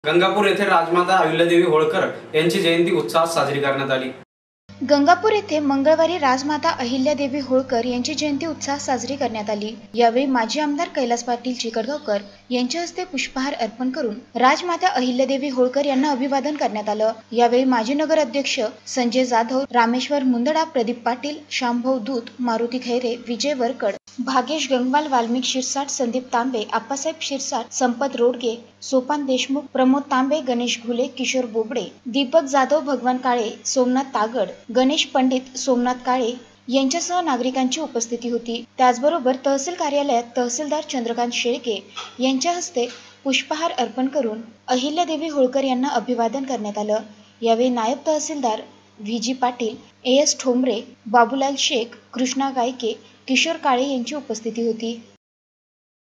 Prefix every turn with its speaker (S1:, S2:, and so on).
S1: गंगापूर येथे राजमाता अहिल्यादेवी होळकर यांची जयंती उत्साहात साजरी करण्यात आली।
S2: गंगापूर येथे मंगळवारी राजमाता अहिल्यादेवी होळकर यांची जयंती उत्साहात साजरी करण्यात आली। यावेळी माजी आमदार कैलास पाटील चिकरगावकर यांच्या हस्ते पुष्पहार अर्पण करून राजमाता अहिल्यादेवी होळकर यांना अभिवादन करण्यात आलं। यावेळी माजी नगर अध्यक्ष संजय जाधव, रामेश्वर मुंदडा, प्रदीप पाटील, शामभाऊ दूत, मारुती खैरे, विजय वरकड, भागेश गंगवाल, वाल्मिक शिरसाट, संदीप तांबे, आप्पासाहेब शिरसाट, संपत रोडगे, सोपान देशमुख, प्रमोद तांबे, गणेश घुले, किशोर बोबडे, दीपक जाधव, भगवान काळे, सोमनाथ तागड, गणेश पंडित, सोमनाथ काळे यांच्यासह नागरिकांची उपस्थिती होती। त्याचबरोबर तहसील कार्यालयात तहसीलदार चंद्रकांत शेळके यांच्या हस्ते पुष्पहार अर्पण करून अहिल्यादेवी होळकर यांना अभिवादन करण्यात आलं। यावेळी नायब तहसीलदार व्ही.जी. पाटील, ए.एस. ठोंबरे, बाबूलाल शेख, कृष्णा गायके, किशोर काळे यांची उपस्थिती होती।